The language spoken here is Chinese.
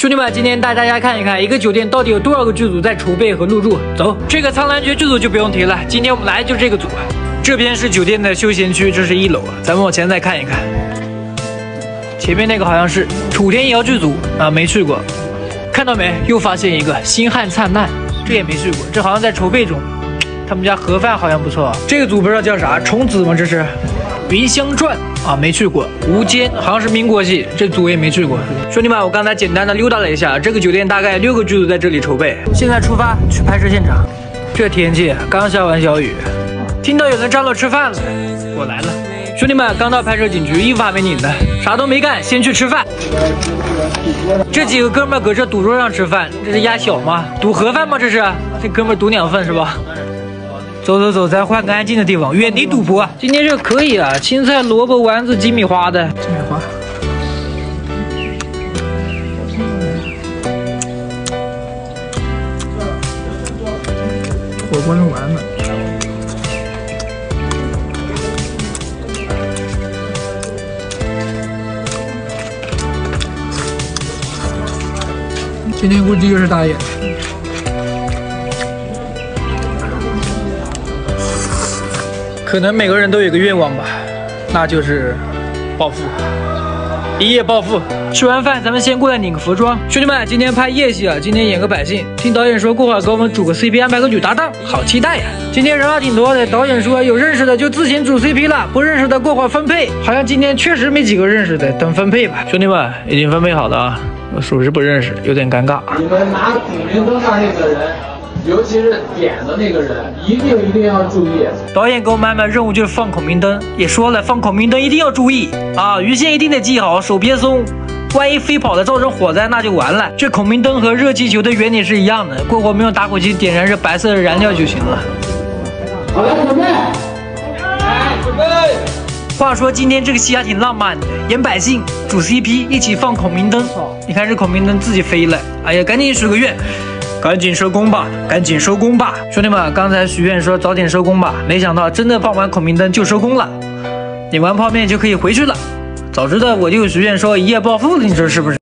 兄弟们，今天带大家看一看一个酒店到底有多少个剧组在筹备和入住。走，这个苍兰诀剧组就不用提了，今天我们来的就是这个组。这边是酒店的休闲区，这是1楼，咱们往前再看一看。前面那个好像是楚天瑶剧组啊，没去过。看到没？又发现一个星汉灿烂，这也没去过，这好像在筹备中。他们家盒饭好像不错，这个组不知道叫啥，虫子吗？这是云香传啊，没去过。无间好像是民国戏，这组也没去过。兄弟们，我刚才简单的溜达了一下，这个酒店大概6个剧组在这里筹备。现在出发去拍摄现场。这天气刚下完小雨，听到有人张罗吃饭了，我来了。兄弟们，刚到拍摄景区，衣服还没拧呢，啥都没干，先去吃饭。这几个哥们搁这赌桌上吃饭，这是压小吗？赌盒饭吗？这是？这哥们赌2份是吧？走走走，咱换个安静的地方，远离赌博。今天这可以啊，青菜、萝卜、丸子、鸡米花的。鸡米花。火锅弄完了。今天估计又是大爷。可能每个人都有个愿望吧，那就是暴富，一夜暴富。吃完饭，咱们先过来拧个服装。兄弟们，今天拍夜戏啊，今天演个百姓。听导演说过会儿给我们组个 CP， 安排个女搭档，好期待呀！今天人还挺多的，导演说有认识的就自行组 CP 了，不认识的过会儿分配。好像今天确实没几个认识的，等分配吧。兄弟们，已经分配好了啊，我属实不认识，有点尴尬。 你们拿孔明灯上那个人。尤其是点的那个人，一定要注意。 导演给我们安排任务就是放孔明灯，也说了放孔明灯一定要注意啊，鱼线一定得系好，手别松，万一飞跑了造成火灾那就完了。这孔明灯和热气球的原理是一样的，过会没有打火机点燃这白色的燃料就行了。 好了，准备，准备。 话说今天这个戏还挺浪漫的，演百姓组 CP 一起放孔明灯，你看这孔明灯自己飞了，哎呀，赶紧许个愿。赶紧收工吧，赶紧收工吧，兄弟们！刚才许愿说早点收工吧，没想到真的放完孔明灯就收工了，点完泡面就可以回去了。早知道我就许愿说一夜暴富了，你说是不是？